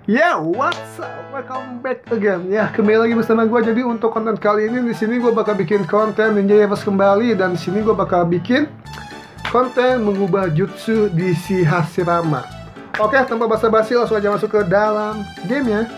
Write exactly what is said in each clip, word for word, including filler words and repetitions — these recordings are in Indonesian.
Yeah, what's up? Welcome back again. Ya, kembali lagi bersama gue. Jadi untuk konten kali ini di sini gue bakal bikin konten Ninja Heroes kembali, dan di sini gue bakal bikin konten mengubah jutsu di si Hashirama. Oke, tanpa basa-basi langsung aja masuk ke dalam gamenya.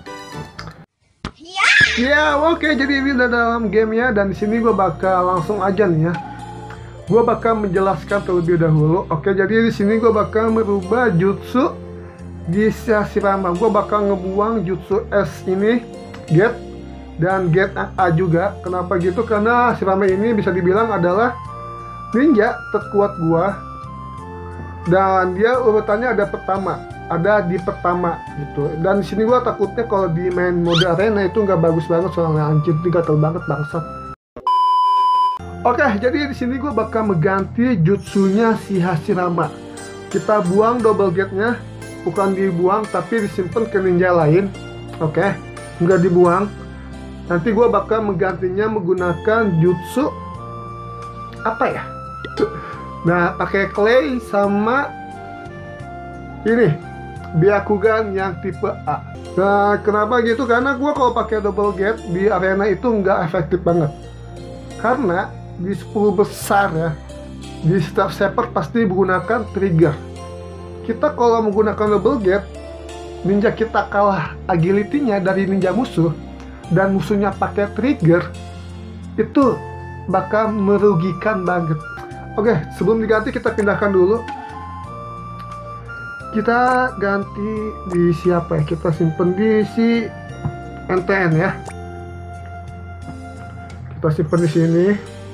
Ya, oke. Jadi ini udah dalam gamenya, dan di sini gue bakal langsung aja nih ya. Gue bakal menjelaskan terlebih dahulu. Oke, jadi di sini gue bakal merubah jutsu di Hashirama. Gue bakal ngebuang jutsu S ini, Get, dan Get A juga. Kenapa gitu? Karena Hashirama ini bisa dibilang adalah ninja terkuat gua, dan dia urutannya ada pertama, ada di pertama gitu. Dan di sini gua takutnya kalau di main mode arena itu nggak bagus banget, soalnya anjir gatel banget bangsat. Oke, jadi di sini gua bakal mengganti jutsunya si Hashirama. Kita buang double get-nya. Bukan dibuang, tapi disimpan ke ninja lain. Oke, okay. Nggak dibuang. Nanti gue bakal menggantinya menggunakan jutsu apa ya? Nah, pakai clay sama ini Byakugan yang tipe A. Nah, kenapa gitu? Karena gue kalau pakai double get di arena itu nggak efektif banget. Karena di sepuluh besar ya, di setiap Shepherd pasti menggunakan trigger. Kita kalau menggunakan double get, ninja kita kalah agility-nya dari ninja musuh, dan musuhnya pakai trigger, itu bakal merugikan banget. Oke, sebelum diganti kita pindahkan dulu. Kita ganti di siapa ya? Kita simpen di si N T N ya. Kita simpen di sini.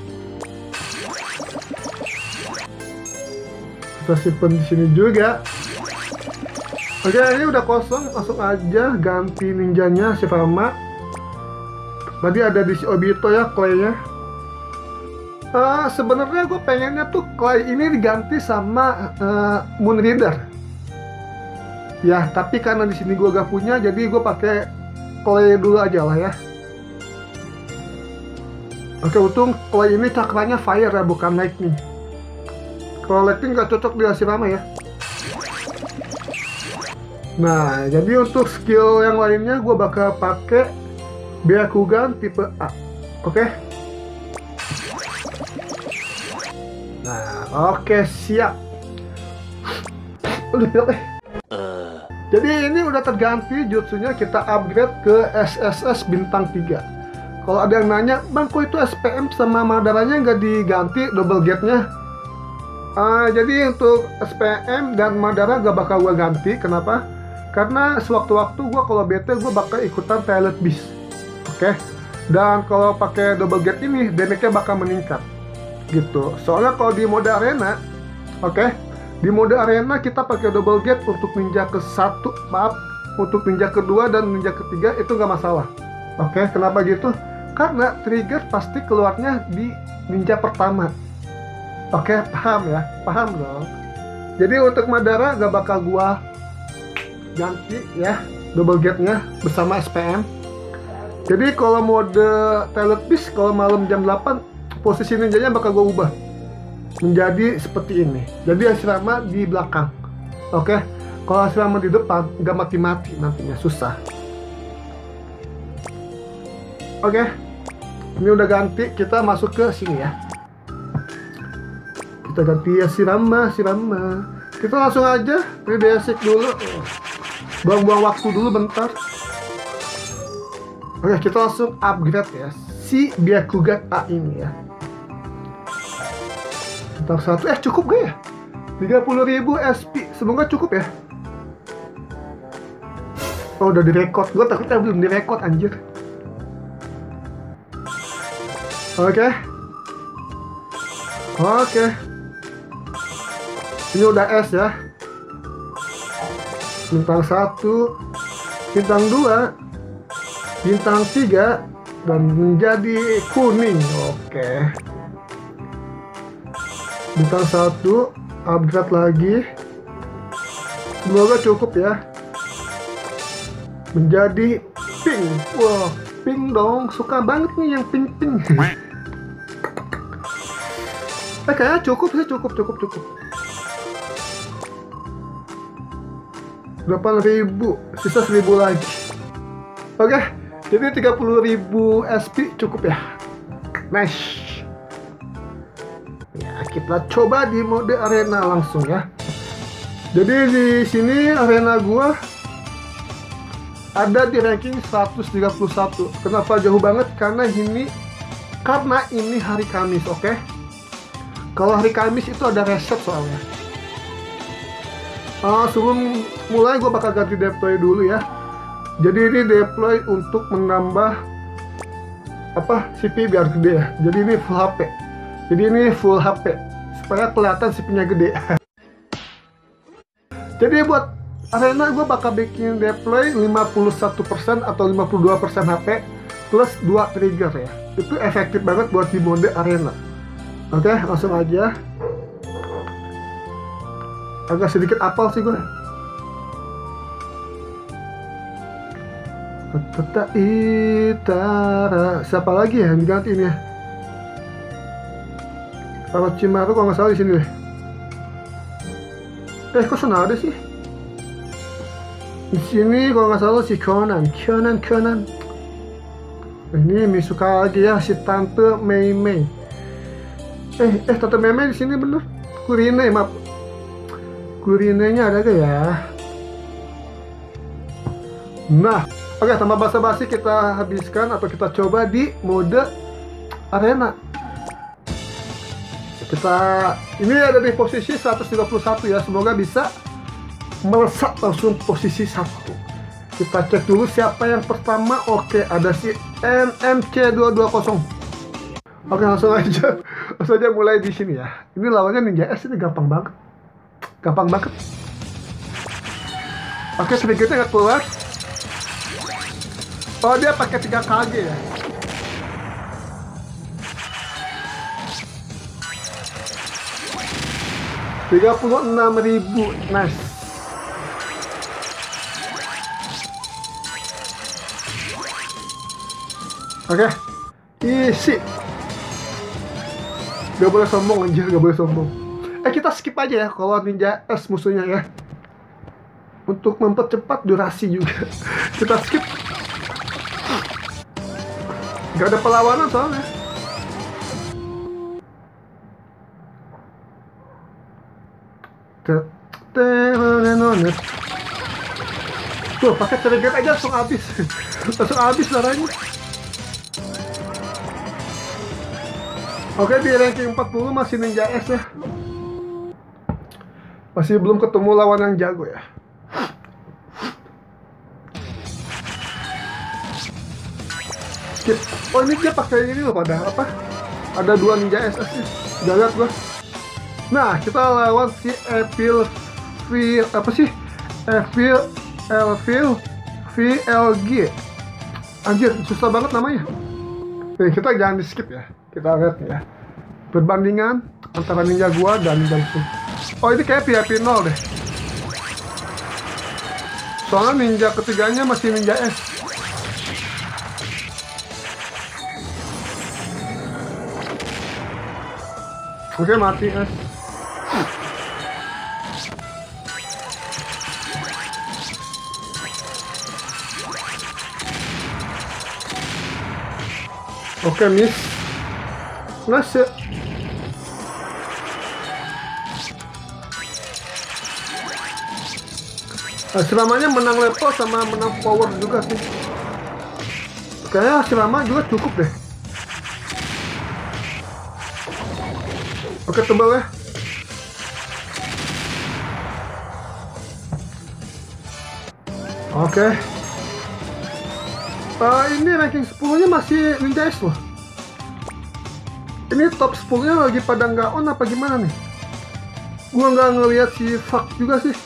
Kita simpen di sini juga. Oke, ini udah kosong, langsung aja ganti ninjanya Hashirama. Tadi ada di si Obito ya, clay-nya. Uh, Sebenarnya gue pengennya tuh clay ini diganti sama uh, Moon Rider. Ya, tapi karena di sini gue gak punya, jadi gue pakai clay dulu aja lah ya. Oke, untung clay ini cakranya fire ya, bukan lightning. Kalau lightning gak cocok di Hashirama ya. Nah, jadi untuk skill yang lainnya gue bakal pakai Byakugan tipe A. Oke. Nah, oke, siap. Udah pilih. Uh. Jadi ini udah terganti jutsunya, kita upgrade ke S S S bintang tiga. Kalau ada yang nanya, "Bang, kok itu S P M sama Madaranya nggak diganti double get-nya?" Uh, jadi untuk S P M dan Madara gak bakal gue ganti. Kenapa? Karena sewaktu-waktu gue kalau bete gue bakal ikutan Talent Beast. Oke. Okay? Dan kalau pakai double get ini damage-nya bakal meningkat. Gitu. Soalnya kalau di mode arena, oke, okay, di mode arena kita pakai double get untuk ninja ke satu, maaf, untuk ninja kedua dan ninja ketiga itu gak masalah. Oke, okay? Kenapa gitu? Karena trigger pasti keluarnya di ninja pertama. Oke, paham ya? Paham dong. Jadi untuk Madara gak bakal gua ganti ya double get-nya bersama S P M. Jadi kalau mode Talent Beast, kalau malam jam delapan, posisi ninjanya bakal gua ubah menjadi seperti ini. Jadi Hashirama di belakang. Oke. Kalau Hashirama di depan gak mati-mati nantinya, susah. Oke. Ini udah ganti, kita masuk ke sini ya. Kita ganti Hashirama, Hashirama. Kita langsung aja basic dulu. Buang-buang waktu dulu bentar. Oke, kita langsung upgrade ya si Byakugan A ini ya. Bentar satu, eh cukup gak ya? tiga puluh ribu S P, semoga cukup ya. Oh, udah direkod, gue takutnya belum direkod anjir. Oke. Oke. Ini udah S ya. Bintang satu, bintang dua, bintang tiga, dan menjadi kuning. Oke. Bintang satu, upgrade lagi. Semoga cukup ya. Menjadi pink. Wah, pink dong. Suka banget nih yang pink-pink. Eh, kayaknya cukup sih, cukup, cukup, cukup. delapan ribu, sisa seribu lagi. Oke, jadi tiga puluh ribu S P cukup ya. Nice. Ya, kita coba di mode arena langsung ya. Jadi di sini arena gua ada di ranking seratus tiga puluh satu. Kenapa jauh banget? Karena ini karena ini hari Kamis, oke? Okay? Kalau hari Kamis itu ada reset soalnya. Uh, sebelum mulai gue bakal ganti deploy dulu ya. Jadi ini deploy untuk menambah apa C P biar gede ya. Jadi ini full H P. Jadi ini full H P supaya kelihatan C P-nya gede. Jadi buat arena gue bakal bikin deploy lima puluh satu persen atau lima puluh dua persen H P plus dua trigger ya. Itu efektif banget buat di mode arena. Oke, langsung aja. Agak sedikit apal sih gue. Kata Itara. Siapa lagi ya yang digantiin ya? Kalau Cimaru kalau nggak salah di sini deh. Eh, kok sana ada sih? Di sini kalau nggak salah si Conan, Conan, Conan. Ini Misuka lagi ya, si Tante Mei Mei. Eh, eh Tante Mei Mei di sini bener. Kurine, maaf. Kurinenya ada gak ya? Nah, oke, tanpa basa-basi kita habiskan atau kita coba di mode arena. Kita ini ada di posisi seratus tiga puluh satu ya, semoga bisa melesat langsung posisi satu. Kita cek dulu siapa yang pertama. Oke, ada si N M C dua dua nol. Oke, langsung aja langsung aja mulai di sini ya. Ini lawannya Ninja S, ini gampang banget, gampang banget. Oke, sedikitnya nggak keluar. Oh, dia pakai tiga K G ya. tiga puluh enam ribu, nice. Oke, okay. Easy. Gak boleh sombong anjir, gak boleh sombong. Eh, kita skip aja ya kalau Ninja S musuhnya ya. Untuk mempercepat durasi juga. Kita skip. Gak ada perlawanan soalnya. Tuh, pakai trigger aja langsung habis. Langsung habis darahnya. Oke, di ranking empat puluh masih Ninja S ya. Masih belum ketemu lawan yang jago ya. Skip. Oh, ini dia pakai ini loh, pada apa? Ada dua Ninja S S nih. Udah liat gua. Nah, kita lawan si Evil V apa sih? Evil Evil V L G. Anjir, susah banget namanya. Nih, kita jangan di skip ya. Kita lihat ya. Perbandingan antara ninja gua dan ninja musuh. Oh, ini kayak V I P nol deh. Soalnya ninja ketiganya masih Ninja S. Oke, mati S. Oke, miss. Nice. Nah, selamanya menang level sama menang power juga sih. Kayaknya selama juga cukup deh. Oke, tebal ya. Oke. Uh, ini ranking sepuluh nya masih Ninja S loh. Ini top sepuluh nya lagi pada nggak on apa gimana nih? Gua nggak ngelihat si Fuck juga sih.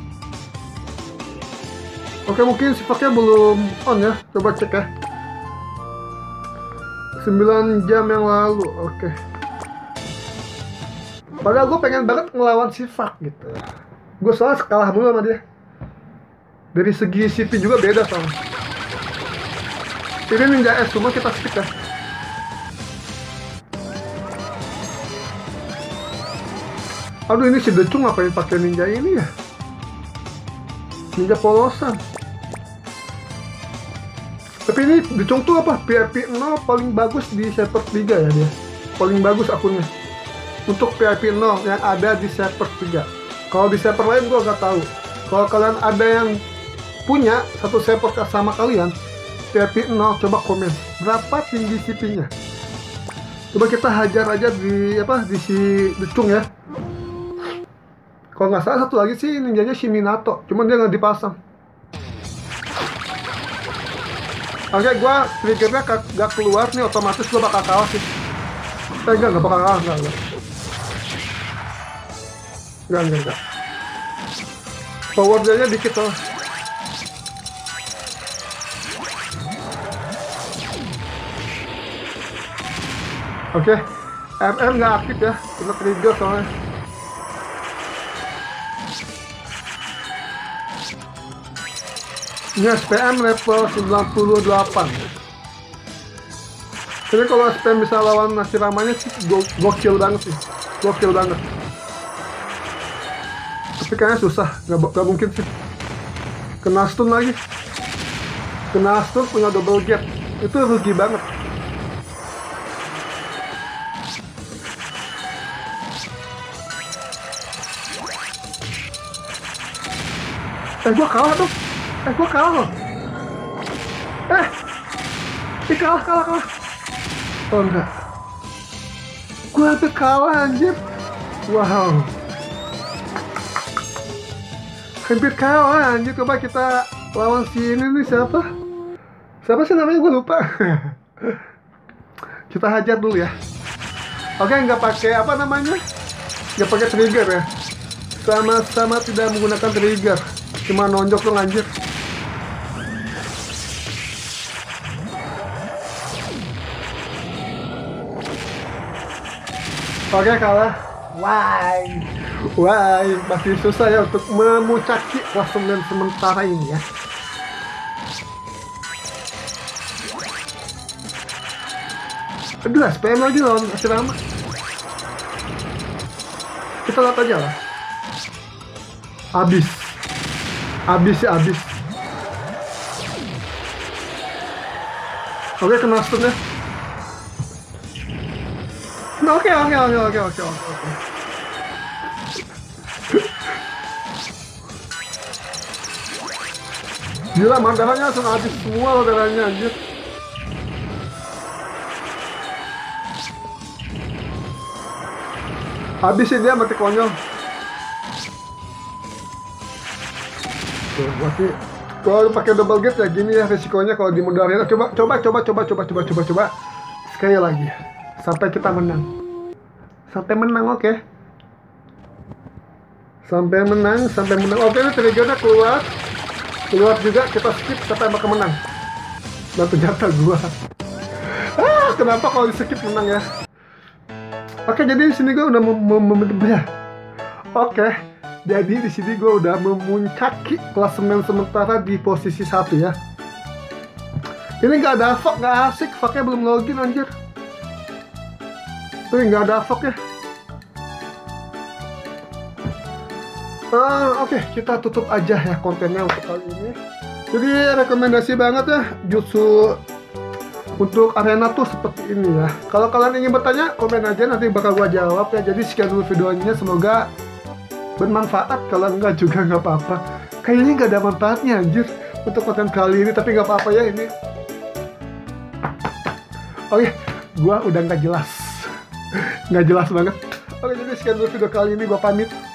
Oke, mungkin si Fuck-nya belum on ya. Coba cek ya. sembilan jam yang lalu. Oke. Padahal gue pengen banget ngelawan si Fuck gitu. Gue soalnya kalah mulu sama dia. Dari segi C P juga beda soalnya. Ini Ninja S, cuma kita skip ya. Aduh, ini si Decung ngapain pakai ninja ini ya? ninja polosan. Tapi ini dicung tuh apa? P I P nol paling bagus di server tiga ya dia. Paling bagus akunnya. Untuk P I P nol yang ada di server tiga. Kalau di server lain gua nggak tahu. Kalau kalian ada yang punya satu server sama kalian P I P nol, coba komen berapa tinggi C P-nya. Coba kita hajar aja di apa di si Decung ya. Kalau nggak salah satu lagi sih ninjanya si Minato, cuman dia nggak dipasang. Oke, gua triggernya gak keluar nih, otomatis gua bakal kalah sih. Eh enggak, nggak bakal kalah, enggak, enggak. Enggak, enggak, enggak. Power dia dikit loh. Oke, M M nggak aktif ya, kita trigger soalnya. Ini S P M level sembilan puluh delapan. Jadi kalau S P M bisa lawan Hashirama-nya sih go gokil banget sih, gokil banget. Tapi kayaknya susah, nggak, nggak mungkin sih. Kena stun lagi, kena stun punya double gap, itu rugi banget. Eh, gua kalah tuh. Eh, gua kalah loh. Eh, eh kalah, kalah, kalah. Oh enggak. Gua hampir kalah anjir. Wow. Hampir kalah anjir. Coba kita lawan si ini nih, siapa? Siapa sih namanya, gua lupa. Kita hajar dulu ya. Oke, nggak pakai apa namanya? Nggak pakai trigger ya. Sama-sama tidak menggunakan trigger. Cuma nonjok dong anjir. Oke, kalah. Why? Why? Masih susah ya untuk memuncaki klasemen sementara ini ya. Aduh, S P M lagi lawan Hashirama. Kita lihat aja lah. Abis. Abis ya, abis. Oke, kena stun ya. Nah, oke, oke, oke, oke, oke, oke. Gila, darahnya langsung habis semua loh darahnya anjir. Habis sih dia, mati konyol. Tuh, berarti kalau pakai double gate ya gini ya resikonya kalau di mode arena. Coba coba coba coba coba coba coba coba sekali lagi sampai kita menang. Sampai menang, oke. Okay. Sampai menang, sampai menang. Oke, ini triggernya keluar. Keluar juga, kita skip sampai bakal menang. Dan ternyata gua. Ah, kenapa kalau di skip menang ya? Oke, jadi di sini gua udah mem ya. Oke. Jadi di sini gue udah memuncaki klasemen sementara di posisi satu ya. Ini nggak ada fog, nggak asik, fognya belum login anjir. Ini nggak ada fog ya. Uh, Oke, okay, kita tutup aja ya kontennya untuk kali ini. Jadi rekomendasi banget ya jutsu untuk arena tuh seperti ini ya. Kalau kalian ingin bertanya, komen aja, nanti bakal gua jawab ya. Jadi sekian dulu videonya, semoga bermanfaat. Kalau enggak juga nggak apa-apa. Kayaknya nggak ada manfaatnya anjir untuk konten kali ini, tapi nggak apa-apa ya ini. Oke, gua udah nggak jelas, nggak jelas banget. Oke, jadi sekian dulu video kali ini, gua pamit.